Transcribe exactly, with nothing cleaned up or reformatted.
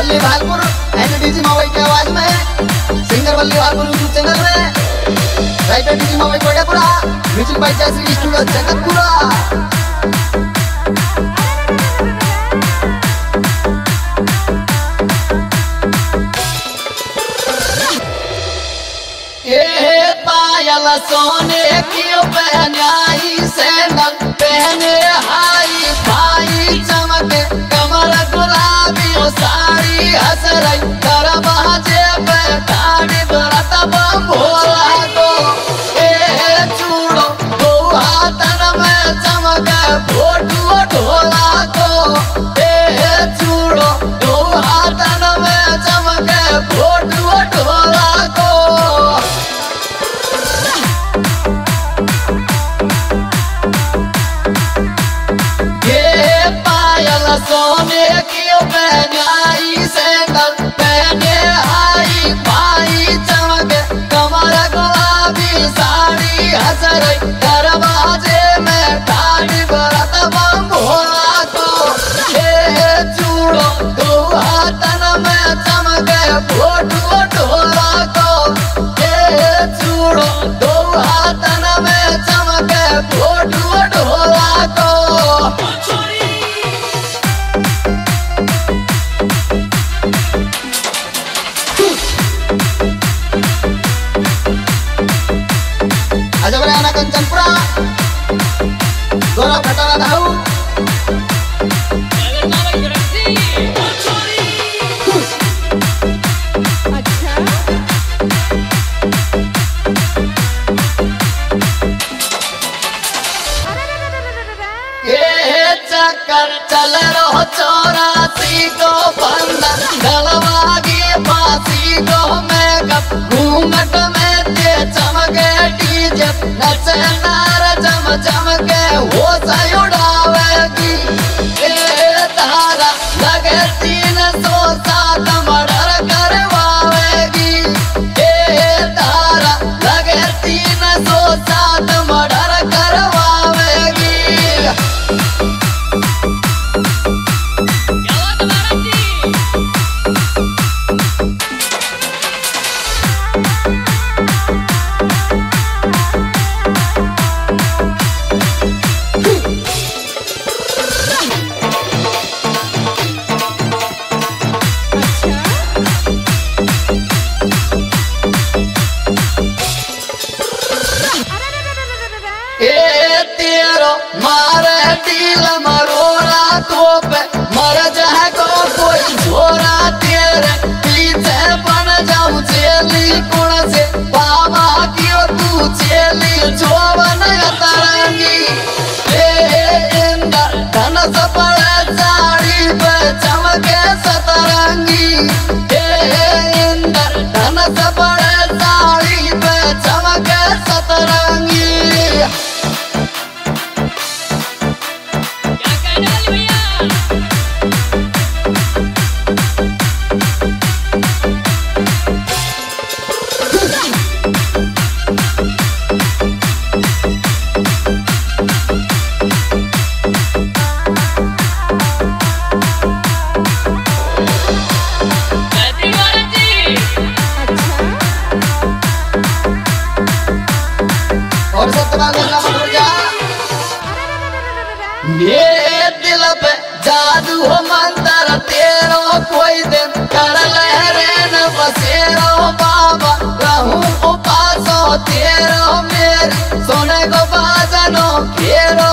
वल्ली भालपुर एनडीजी मवई की आवाज में, singer Valli Bhalpur YouTube channel में, writer DG Mavai Kodepura, music by Jayshree studio Jagatpura. पायल सोने की पहनाई, सैंडल पहने हाई भाई चमके, कमर गुलाबी साड़ी हंस रही, कर बाजे पे ताड़ी बरत बम भोला को। ए चूड़ो दो हाथन में चमके, फोटू ढोला को। ए चूड़ो दो हाथन में चमके, फोटू ढोला को। सोने की पहनाई, सैंडल पहने हाई भाई चमके, कमर गुलाबी साड़ी हंस रही, दरवाजे में ताड़ी बरत बम भोला को। ए चूड़ो दो हाथन में चमके, फोटू ढोला को। ए चूड़ो दो हाथन में चमके, फोटू ढोला को। अजबराना कंचनपुरा गौरव खटारा दाऊ ये चक्कर चल रहो चौरासी को बंदा, गलवा की फांसी को मेकअप, घूंघट में ते चमके डीजे, नचे नार चम चमके हो उड़ावेगी। ए तारा लगे तीन सौ सात मर्डर करवावेगी। ए तारा लगे तीन सौ सात मर्डर करवावेगी। मारे दिल मरोड़ा तो पे मर जाए को कोई छोरा, तेरे पीछे बन जाऊं चेली कुण से, बाबा क्यों तू चेली जोवन तरंगी। ए इंदर धन सपड़े साड़ी पे चमके सतरंगी। ए इंदर धन सपड़े साड़ी पे चमके सतरंगी। और ये दिल पे जादू हो मंतर तेरो, कोई दिन कर लहरेन बसेरो, बाबा रहूं उपासो तेरो, मेरी सोने को बाजनो घेरो